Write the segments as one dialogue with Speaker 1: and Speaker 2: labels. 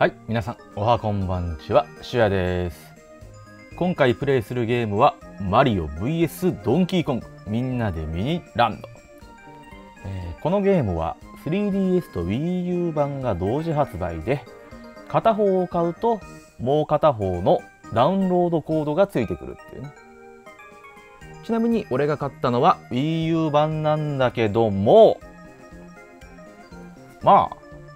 Speaker 1: はい、皆さんおはこんばんちは、しゅやです。今回プレイするゲームはマリオ VS ドンキーコングみんなでミニランド。このゲームは 3DS と WiiU 版が同時発売で、片方を買うともう片方のダウンロードコードがついてくるっていうね。ちなみに俺が買ったのは WiiU 版なんだけども、まあ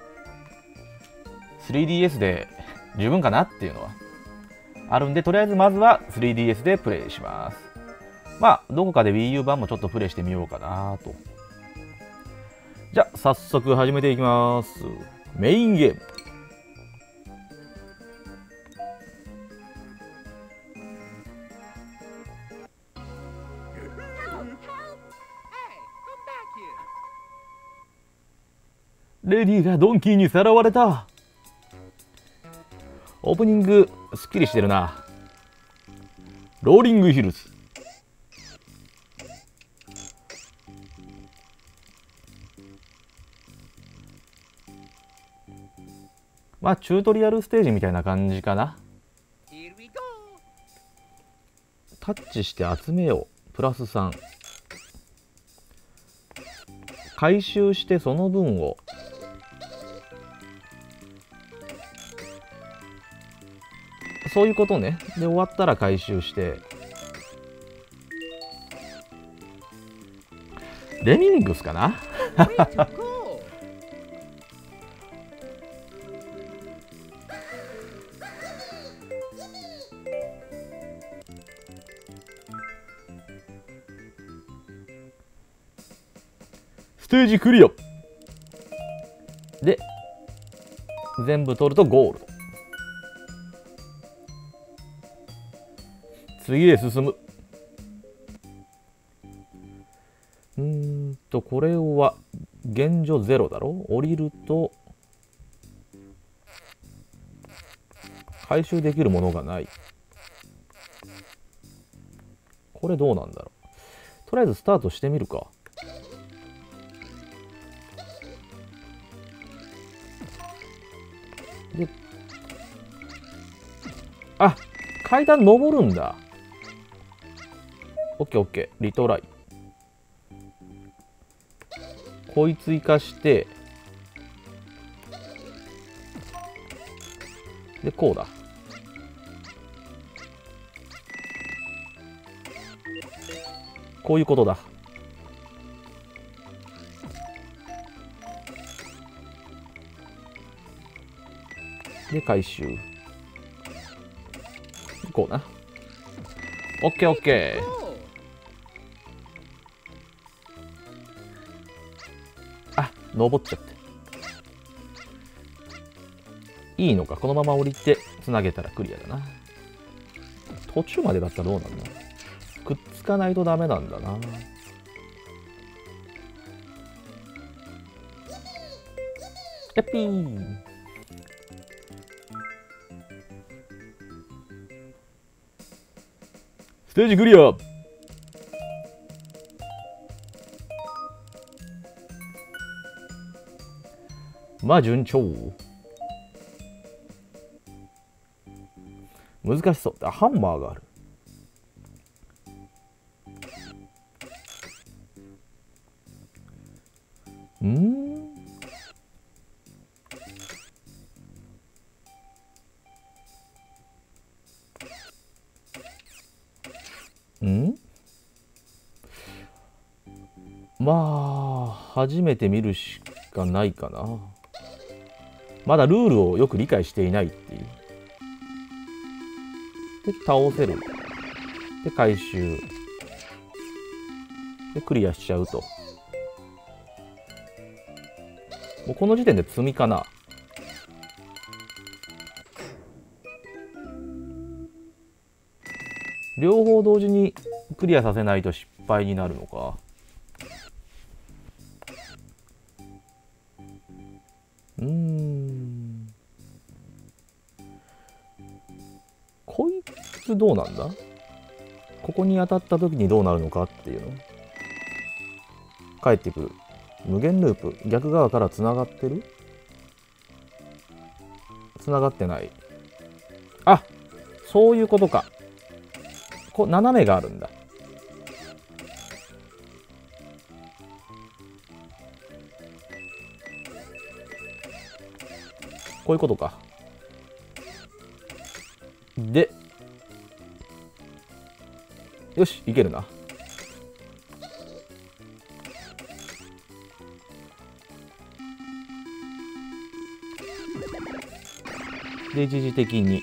Speaker 1: 3DS で十分かなっていうのはあるんで、とりあえずまずは 3DS でプレイします。まあどこかで WiiU 版もちょっとプレイしてみようかなと。じゃあ早速始めていきます。メインゲーム。レディがドンキーにさらわれた。オープニングすっきりしてるな。ローリングヒルズ。まあチュートリアルステージみたいな感じかな。タッチして集めよう。プラス3。回収してその分をそういうことね。で終わったら回収してレミングスかなステージクリアで全部取るとゴールド。次へ進む。これは現状0だろ。降りると回収できるものがない。これどうなんだろう。とりあえずスタートしてみるか。で、あ、階段登るんだ。オッケーオッケー、リトライ。こいつ生かしてでこうだ。こういうことだ。で回収。こうな。オッケーオッケー。あ、登っちゃって。いいのか、このまま降りてつなげたらクリアだな。途中までだったらどうなんだ。くっつかないとダメなんだな。やっぴー。ステージクリア。まあ順調。難しそう。あ、ハンマーがある。まあ初めて見るしかないかな。まだルールをよく理解していないっていう。で倒せる。で回収。でクリアしちゃうと。もうこの時点で積みかな。両方同時にクリアさせないと失敗になるのか。こいつどうなんだ。ここに当たった時にどうなるのかっていうの。帰ってくる。無限ループ。逆側からつながってる。 繋がってない。あ、そういうことか。斜めがあるんだ。こういうことか。で、よし、いけるな。で、一時的に。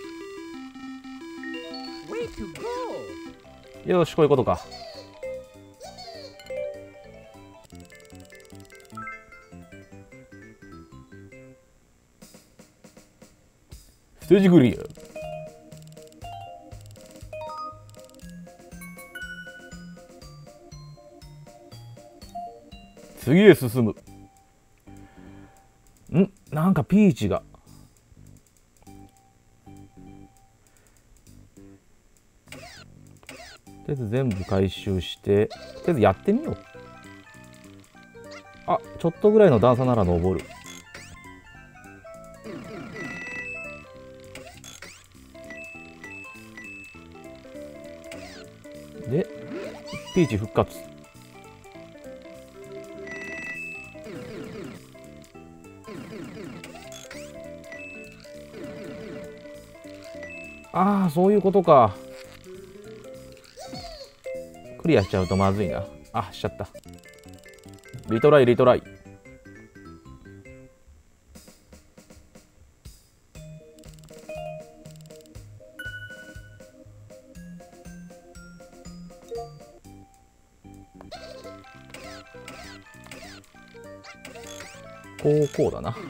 Speaker 1: よし、こういうことか。ステージクリア。次へ進む。なんかピーチが。とりあえず全部回収して、とりあえずやってみよう。あ、ちょっとぐらいの段差なら登る。で、ピーチ復活。ああ、そういうことか。クリアしちゃうとまずいな。あ、しちゃった。リトライ、リトライ。こうだな。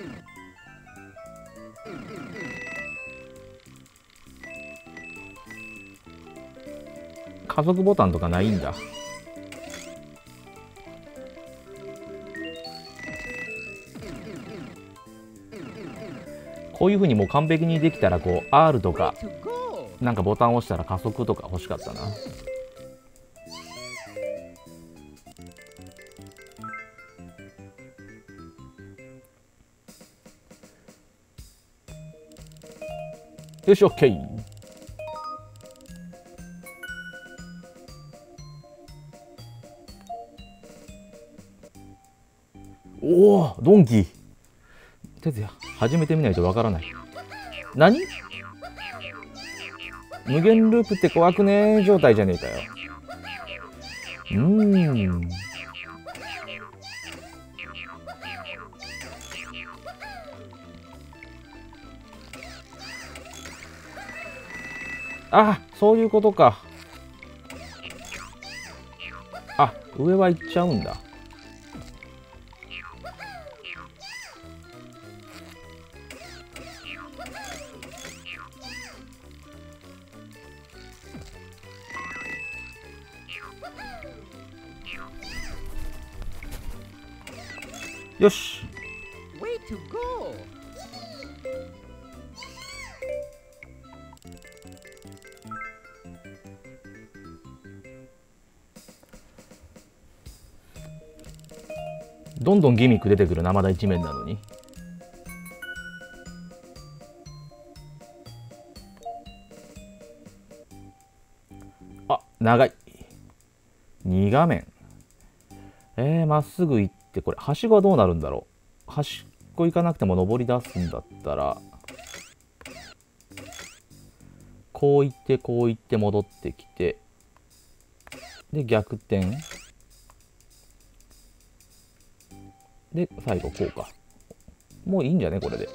Speaker 1: 加速ボタンとかないんだ。こういう風にもう完璧にできたら、こう R とかなんかボタンを押したら加速とか欲しかったな。よし、 OK。 おお、ドンキー。哲也、始めてみないとわからない。何？無限ループって怖くねー状態じゃねえかよ。あ、そういうことか。あ、上は行っちゃうんだ。よし。どんどんギミック出てくるな、まだ一面なのに。あ、長い。2画面。まっすぐ行って、これ、はしごはどうなるんだろう。はしご行かなくても登り出すんだったら、こう行って、こう行って戻ってきて、で、逆転。で、最後こうか。もういいんじゃねこれで。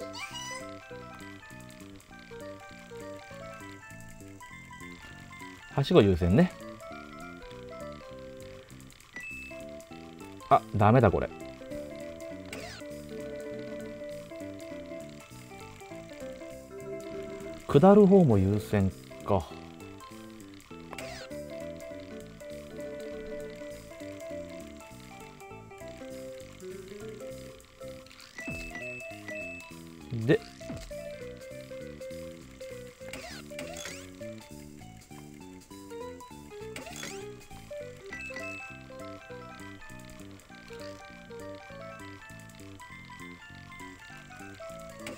Speaker 1: はしご優先ね。あ、ダメだこれ。下る方も優先か。で、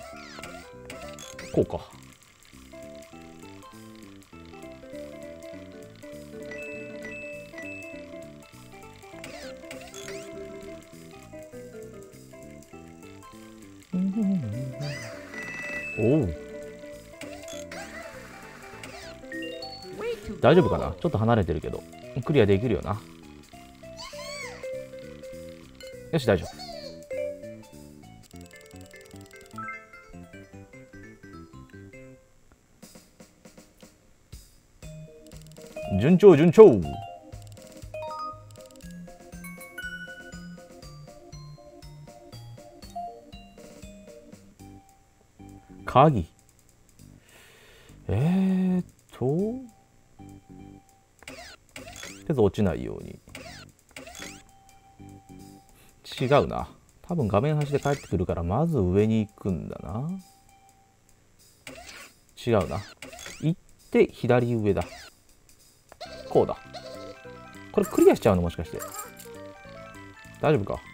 Speaker 1: こうか。おお、大丈夫かな。ちょっと離れてるけどクリアできるよな。よし、大丈夫。順調順調。鍵。とりあえず落ちないように。違うな。多分画面端で帰ってくるからまず上に行くんだな。違うな。行って左上だ。こうだ。これクリアしちゃうのもしかして。大丈夫か。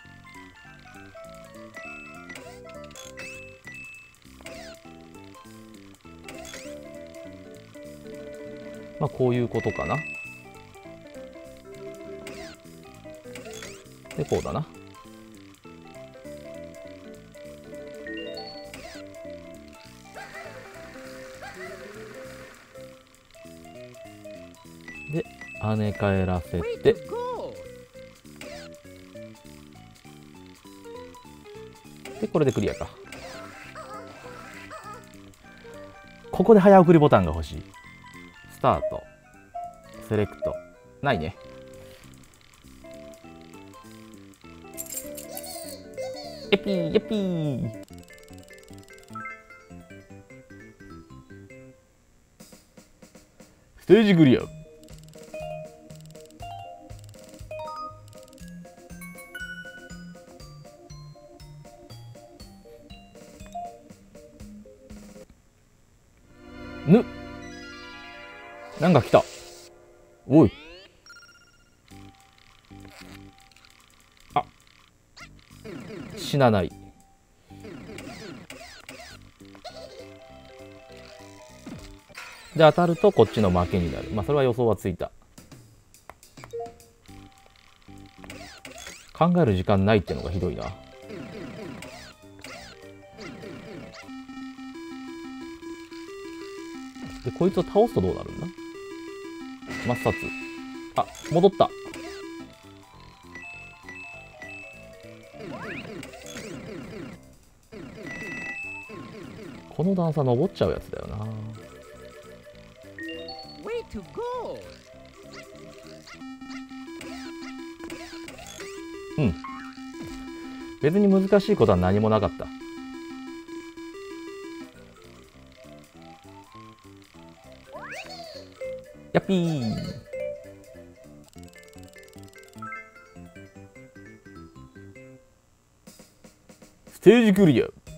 Speaker 1: まあこういうことかな。でこうだな。で跳ね返らせて、でこれでクリアか。ここで早送りボタンが欲しい。スタート、セレクト、ないね。エピーエピー。ステージクリア。なんか来た。おい。あ、死なない。で当たるとこっちの負けになる。まあそれは予想はついた。考える時間ないってのがひどいな。でこいつを倒すとどうなるんだ。抹殺。あ、戻った。この段差登っちゃうやつだよな。うん。別に難しいことは何もなかった。やっぴー。ステージクリア。